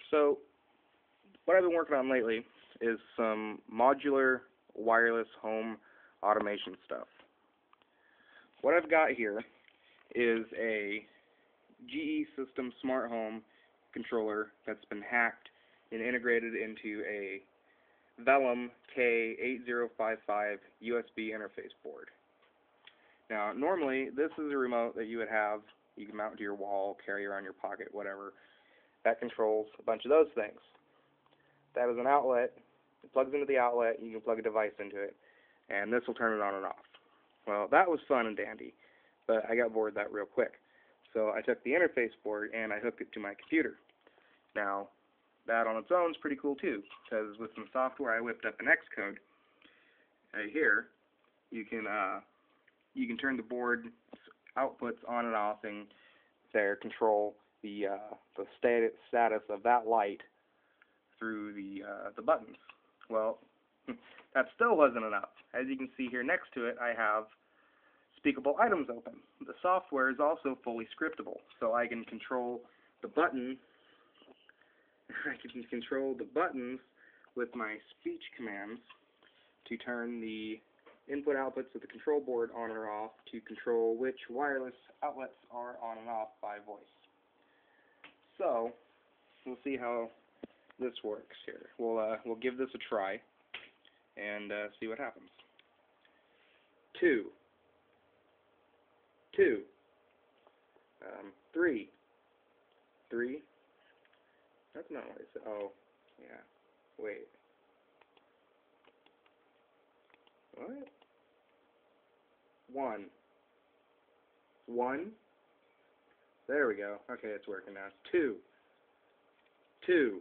So, what I've been working on lately is some modular wireless home automation stuff. What I've got here is a GE System smart home controller that's been hacked and integrated into a Vellum K8055 USB interface board. Now, normally, this is a remote that you would have, you can mount to your wall, carry around your pocket, whatever, that controls a bunch of those things. That is an outlet. It plugs into the outlet, you can plug a device into it, and this will turn it on and off. Well, that was fun and dandy, but I got bored of that real quick. So I took the interface board and I hooked it to my computer. Now, that on its own is pretty cool too, because with some software I whipped up an Xcode. Right here, you can turn the board outputs on and off and there control the status of that light through the buttons. Well, that still wasn't enough. As you can see here next to it, I have speakable items open. The software is also fully scriptable, so I can control the button. I can control the buttons with my speech commands to turn the input-outputs of the control board on or off, to control which wireless outlets are on and off by voice. So, we'll see how this works here. We'll give this a try and see what happens. 2, 3, 3. That's not what I said. Oh, yeah. Wait. What? 1. 1. There we go. Okay, it's working now. 2. 2.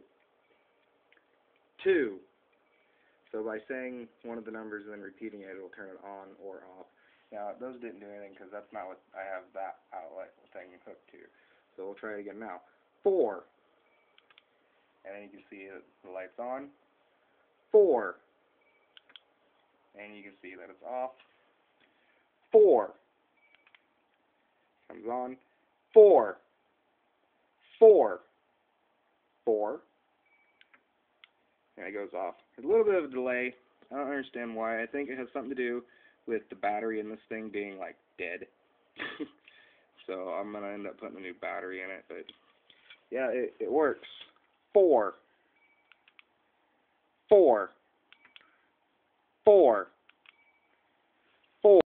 2. So by saying one of the numbers and then repeating it, it'll turn it on or off. Now, those didn't do anything because that's not what I have that outlet thing hooked to. So we'll try it again now. 4. And then you can see the light's on. 4. And you can see that it's off. 4. Comes on. 4. 4. 4. And it goes off. There's a little bit of a delay. I don't understand why. I think it has something to do with the battery in this thing being, like, dead. So I'm going to end up putting a new battery in it. But, yeah, it works. 4. 4. 4.